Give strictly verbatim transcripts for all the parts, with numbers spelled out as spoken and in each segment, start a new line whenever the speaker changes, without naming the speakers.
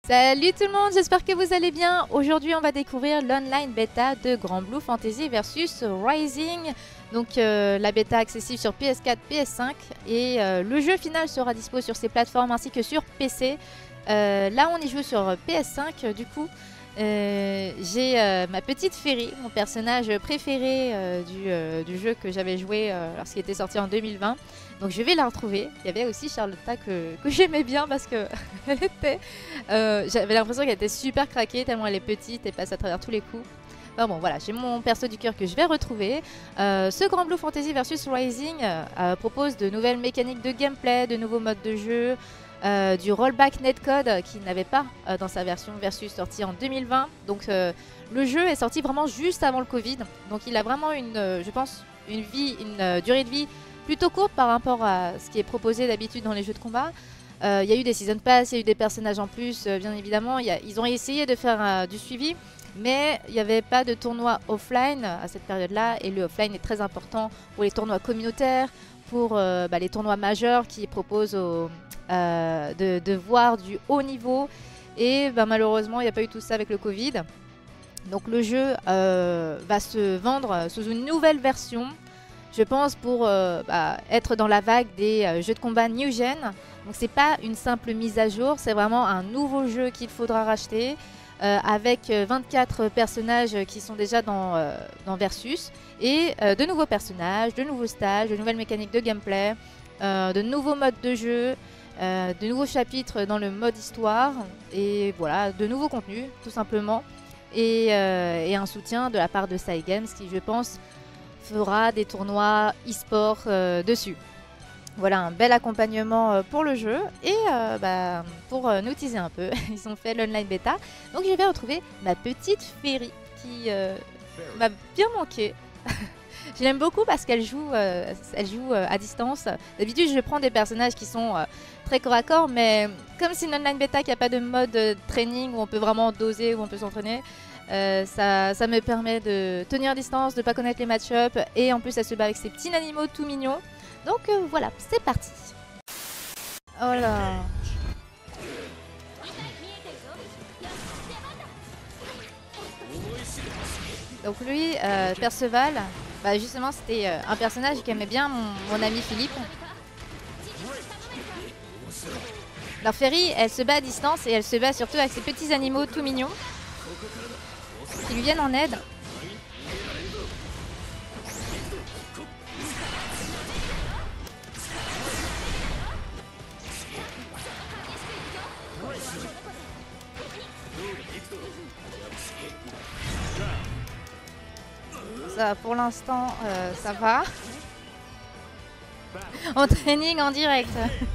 Salut tout le monde, j'espère que vous allez bien. Aujourd'hui on va découvrir l'online bêta de Granblue Fantasy versus Rising. Donc euh, la bêta accessible sur P S quatre, P S cinq et euh, le jeu final sera dispo sur ces plateformes ainsi que sur P C. Euh, là on y joue sur P S cinq euh, du coup. Euh, j'ai euh, ma petite Ferry, mon personnage préféré euh, du, euh, du jeu que j'avais joué euh, lorsqu'il était sorti en deux mille vingt. Donc je vais la retrouver. Il y avait aussi Charlotta que, que j'aimais bien parce que elle était, euh, j'avais l'impression qu'elle était super craquée tellement elle est petite et passe à travers tous les coups. Enfin bon voilà, j'ai mon perso du cœur que je vais retrouver. Euh, ce Granblue Fantasy versus Rising euh, propose de nouvelles mécaniques de gameplay, de nouveaux modes de jeu. Euh, du rollback netcode euh, qu'il n'avait pas euh, dans sa version versus sortie en deux mille vingt. Donc euh, le jeu est sorti vraiment juste avant le Covid. Donc il a vraiment une, euh, je pense, une vie, une euh, durée de vie plutôt courte par rapport à ce qui est proposé d'habitude dans les jeux de combat. Il euh, y a eu des season pass, il y a eu des personnages en plus, euh, bien évidemment. Y a, ils ont essayé de faire euh, du suivi, mais il n'y avait pas de tournoi offline à cette période-là. Et le offline est très important pour les tournois communautaires, pour euh, bah, les tournois majeurs qui proposent aux Euh, de, de voir du haut niveau et ben, malheureusement il n'y a pas eu tout ça avec le Covid. Donc le jeu euh, va se vendre sous une nouvelle version, je pense pour euh, bah, être dans la vague des euh, jeux de combat New Gen. Donc c'est pas une simple mise à jour, c'est vraiment un nouveau jeu qu'il faudra racheter euh, avec vingt-quatre personnages qui sont déjà dans, euh, dans Versus et euh, de nouveaux personnages, de nouveaux stages, de nouvelles mécaniques de gameplay, euh, de nouveaux modes de jeu. Euh, de nouveaux chapitres dans le mode histoire et voilà, de nouveaux contenus tout simplement et, euh, et un soutien de la part de Cygames qui je pense fera des tournois e-sport euh, dessus. Voilà un bel accompagnement euh, pour le jeu et euh, bah, pour euh, nous teaser un peu, ils ont fait l'online bêta. Donc je vais retrouver ma petite Ferry qui euh, m'a bien manqué. Je l'aime beaucoup parce qu'elle joue, euh, elle joue euh, à distance. D'habitude, je prends des personnages qui sont euh, très corps à corps, mais comme c'est une online bêta qui n'a pas de mode euh, training où on peut vraiment doser, où on peut s'entraîner, euh, ça, ça me permet de tenir distance, de ne pas connaître les match-ups. Et en plus, elle se bat avec ses petits animaux tout mignons. Donc euh, voilà, c'est parti. Oh là. Donc lui, euh, Perceval, bah justement c'était euh, un personnage qu'aimait bien mon, mon ami Philippe. Alors Ferry, elle se bat à distance et elle se bat surtout avec ses petits animaux tout mignons qui lui viennent en aide. Ça, pour l'instant, euh, ça va. En training en direct.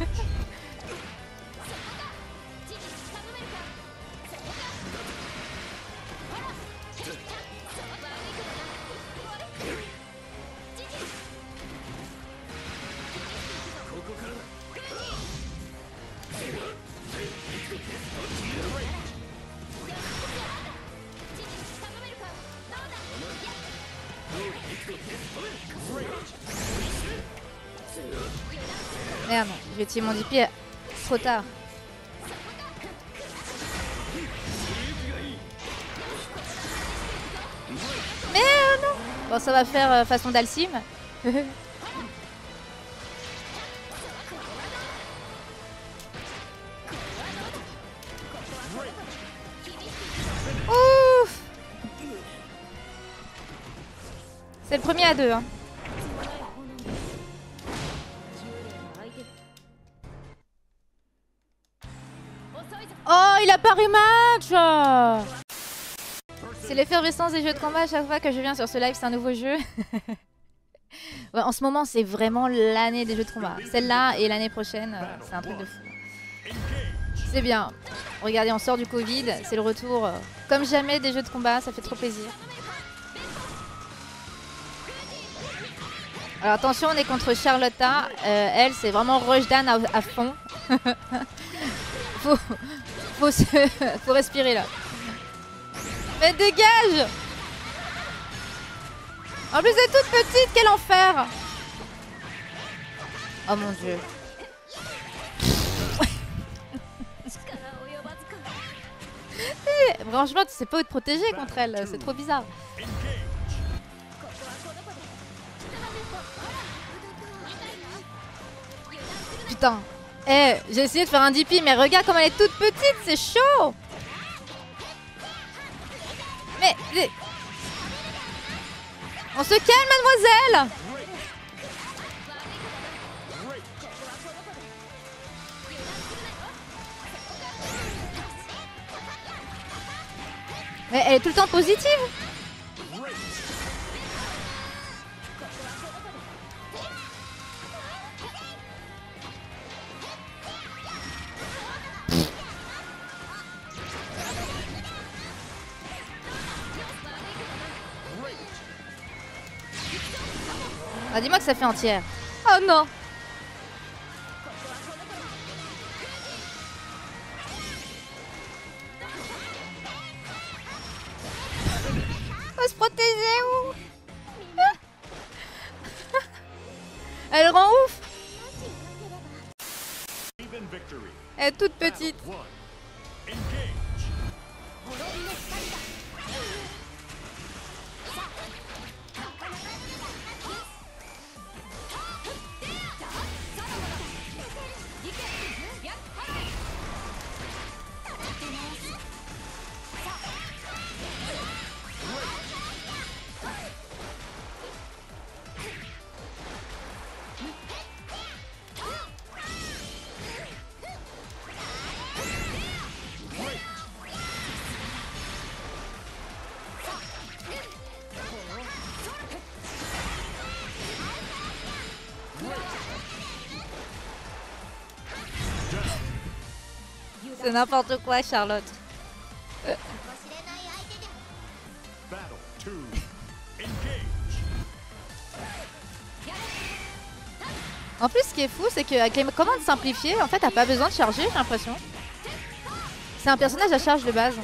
Merde, j'ai tiré mon D P trop tard. Mais euh, non. Bon, ça va faire euh, façon d'Alcim. Ouf. C'est le premier à deux. Hein. Oh, il a pas rematch. C'est l'effervescence des jeux de combat à chaque fois que je viens sur ce live, c'est un nouveau jeu. Ouais, en ce moment, c'est vraiment l'année des jeux de combat. Celle-là et l'année prochaine, c'est un truc de fou. C'est bien. Regardez, on sort du Covid, c'est le retour euh, comme jamais des jeux de combat, ça fait trop plaisir. Alors attention, on est contre Charlotta. Euh, elle, c'est vraiment rushdown à, à fond. faut, faut, se, faut respirer là. Mais dégage! En plus, elle est toute petite, quel enfer! Oh mon dieu. Franchement, tu sais pas où te protéger contre elle, c'est trop bizarre. Putain. Eh, j'ai essayé de faire un D P, mais regarde comme elle est toute petite, c'est chaud. Mais, mais... On se calme, mademoiselle. Mais elle est tout le temps positive. Ah, dis-moi que ça fait un tiers. Oh non. Faut se protéger ou elle rend ouf. Elle est toute petite. C'est n'importe quoi, Charlotte. Euh. En plus, ce qui est fou, c'est qu'avec les commandes simplifiées, en fait, t'as pas besoin de charger, j'ai l'impression. C'est un personnage à charge de base.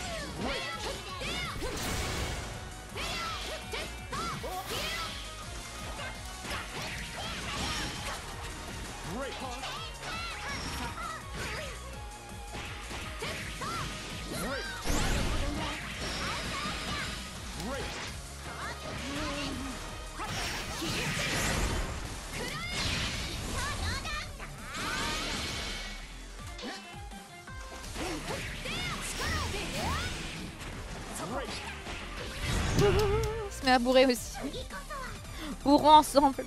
On se met à bourrer aussi. Bourrons ensemble.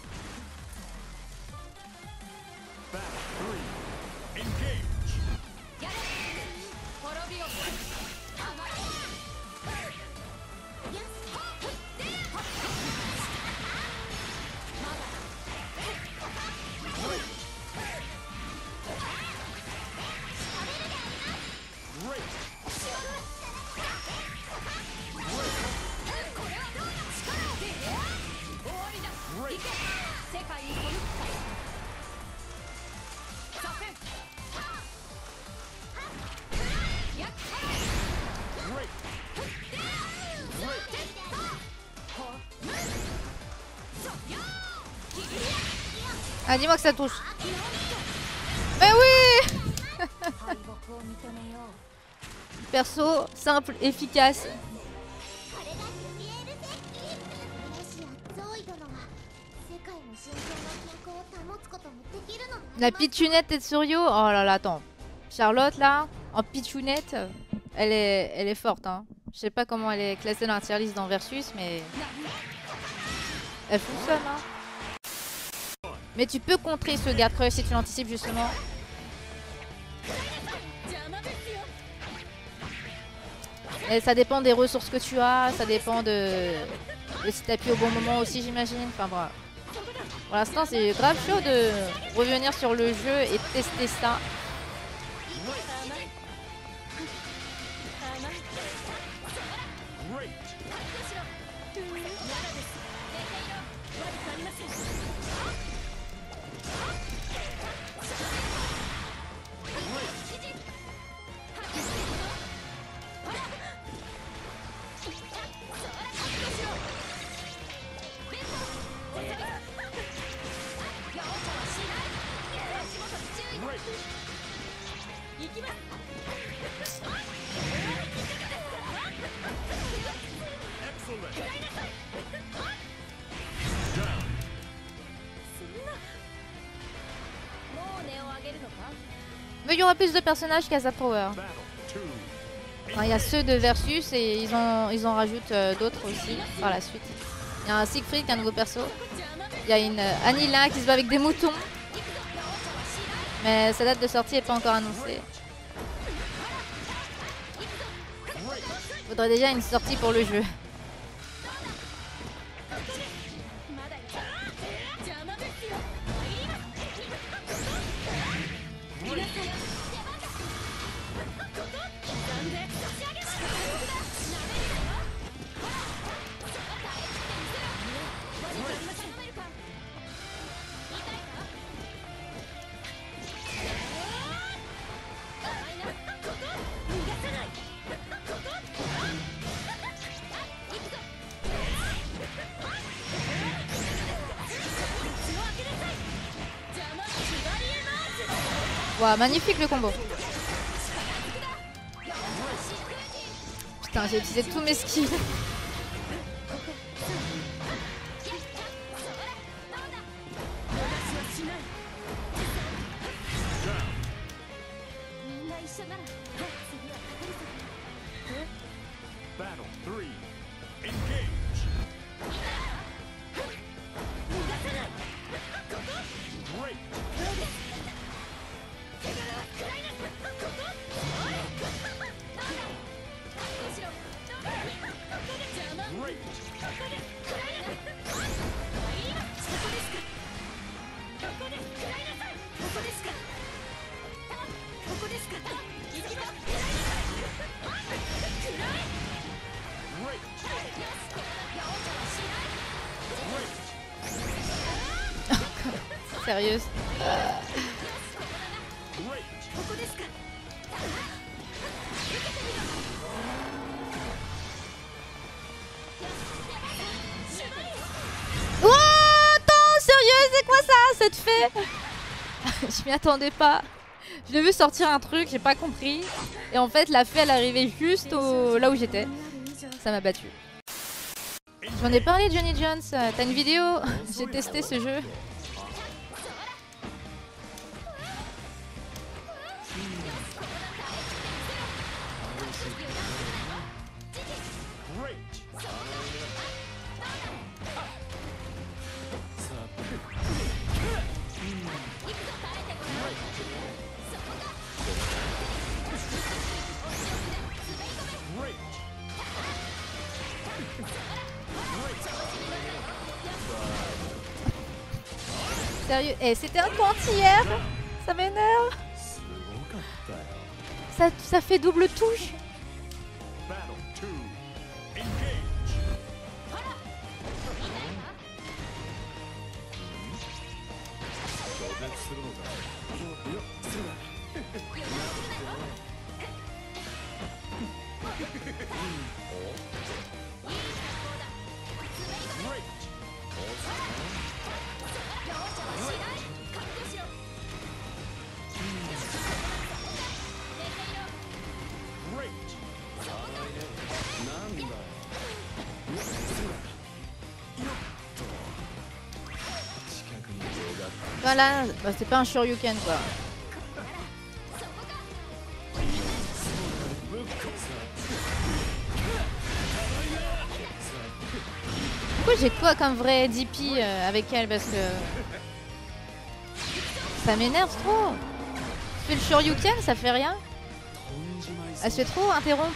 Ah, dis-moi que ça touche. Mais oui. Perso, simple, efficace. La pitchounette Tetsurio. Oh là là, attends. Charlotte, là, en pitchounette, elle est, elle est forte. Hein. Je sais pas comment elle est classée dans la tier list dans Versus, mais... elle fonctionne, hein. Mais tu peux contrer ce Guard Crush si tu l'anticipes justement. Et ça dépend des ressources que tu as, ça dépend de, de si tu appuies au bon moment aussi, j'imagine. Enfin voilà. Pour l'instant, c'est grave chaud de revenir sur le jeu et tester ça. Mais il y aura plus de personnages qu'Asa Power. Enfin, il y a ceux de Versus et ils en, ils en rajoutent euh, d'autres aussi par la suite. Il y a un Siegfried qui est un nouveau perso. Il y a une euh, Anila qui se bat avec des moutons. Mais sa date de sortie n'est pas encore annoncée. Il faudrait déjà une sortie pour le jeu. Waouh, magnifique le combo. Putain, j'ai utilisé tous mes skills. Sérieuse. Euh... Oh, attends, sérieux, c'est quoi ça, cette fée? Je m'y attendais pas. Je l'ai vu sortir un truc, j'ai pas compris. Et en fait, la fée, elle arrivait juste au... là où j'étais. Ça m'a battu. J'en ai parlé, Johnny Jones. T'as une vidéo? J'ai testé ce jeu. Sérieux, eh, c'était un point hier. Ça m'énerve. Ça, ça fait double touche. Voilà, bah, c'est pas un Shoryuken quoi. Pourquoi j'ai quoi comme vrai D P euh, avec elle? Parce que ça m'énerve trop. Tu fais le Shoryuken, ça fait rien. Elle se fait trop interrompre.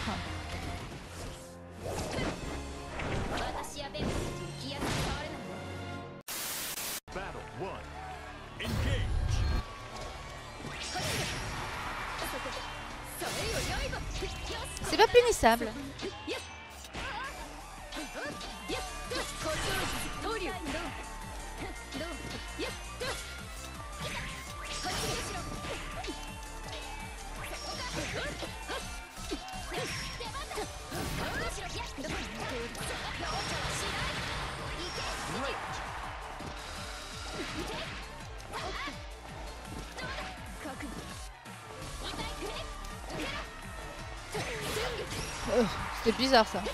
C'est pas punissable. Oh, c'était bizarre ça.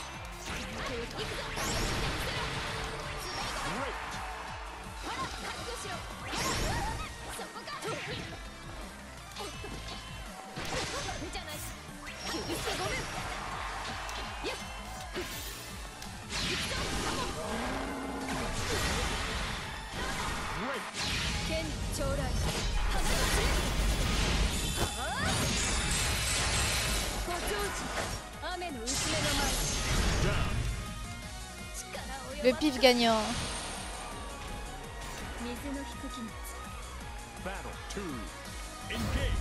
Le pif gagnant.
Battle two. Engage.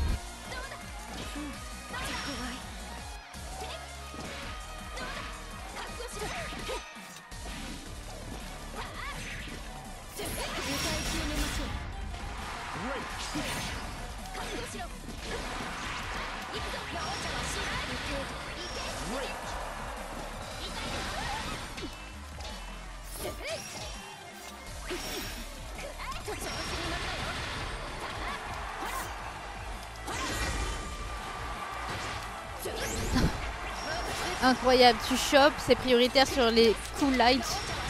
Incroyable, tu chopes, c'est prioritaire sur les cool lights.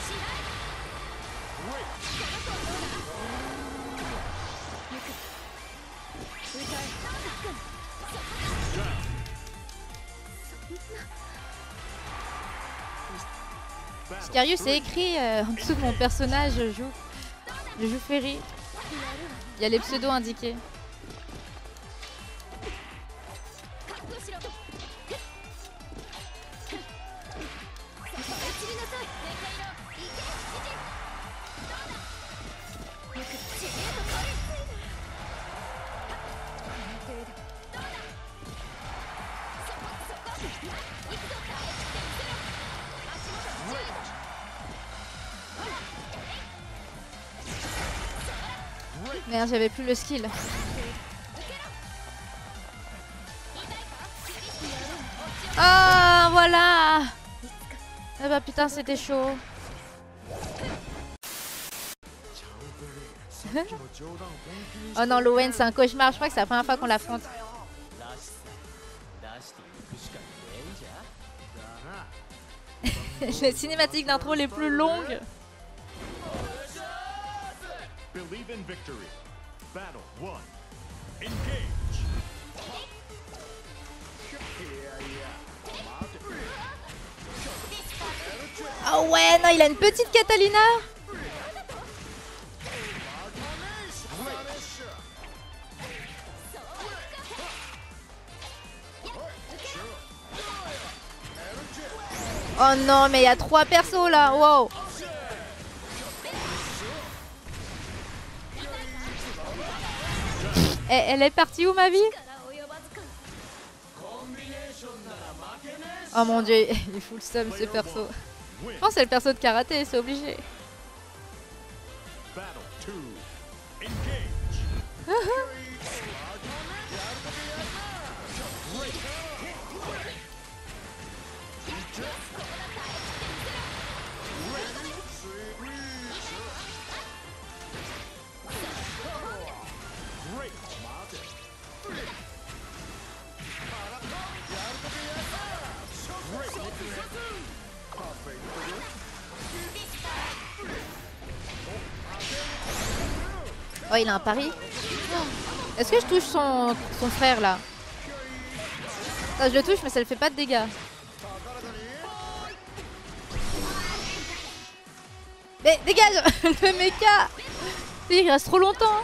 Scarius, c'est écrit euh, en dessous de mon personnage, je joue. Je joue Ferry. Il y a les pseudos indiqués. Merde, j'avais plus le skill. Ah, voilà. Ah bah putain, c'était chaud. Oh non, Lowen, c'est un cauchemar. Je crois que c'est la première fois qu'on l'affronte. Les cinématiques d'intro les plus longues.
Believe in victory. Battle one. Engage.
Oh ouais, non, il a une petite Catalina. Oh non, mais il y a trois persos là. Wow. Et elle est partie où, ma vie? Oh mon dieu, il est full stum ce perso. Je pense que c'est le perso de karaté, c'est obligé. Oh, il a un pari. Est-ce que je touche son, son frère là? Ah, je le touche mais ça ne fait pas de dégâts. Mais dégage le méca. Il reste trop longtemps.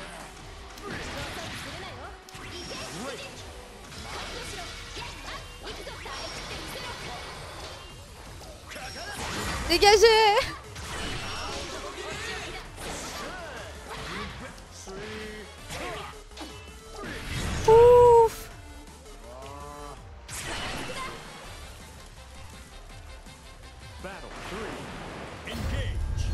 Dégagez. Ouf.
Battle three. Engage.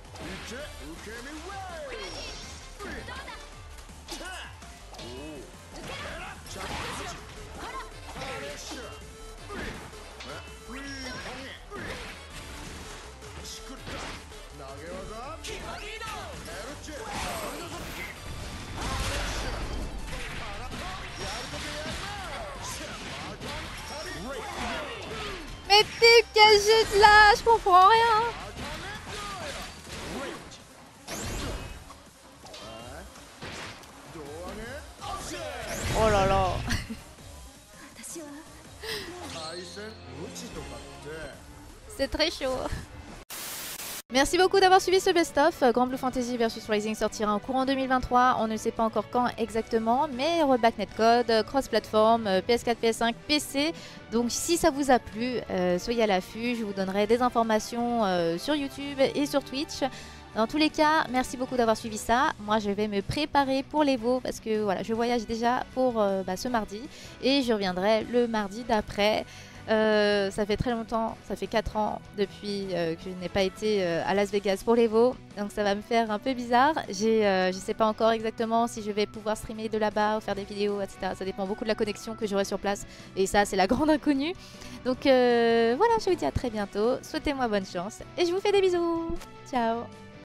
Mais dégagez de là, je comprends rien. Oh là là. C'est très chaud. Merci beaucoup d'avoir suivi ce best-of. Grand Blue Fantasy versus Rising sortira en courant deux mille vingt-trois. On ne sait pas encore quand exactement, mais rollback netcode, cross-platform, P S quatre, P S cinq, P C. Donc si ça vous a plu, euh, soyez à l'affût. Je vous donnerai des informations euh, sur YouTube et sur Twitch. Dans tous les cas, merci beaucoup d'avoir suivi ça. Moi, je vais me préparer pour l'Evo parce que voilà, je voyage déjà pour euh, bah, ce mardi et je reviendrai le mardi d'après. Euh, ça fait très longtemps, ça fait quatre ans depuis euh, que je n'ai pas été euh, à Las Vegas pour l'Evo, donc ça va me faire un peu bizarre. Euh, je ne sais pas encore exactement si je vais pouvoir streamer de là-bas ou faire des vidéos, et cetera. Ça dépend beaucoup de la connexion que j'aurai sur place et ça c'est la grande inconnue. Donc euh, voilà, je vous dis à très bientôt, souhaitez-moi bonne chance et je vous fais des bisous. Ciao.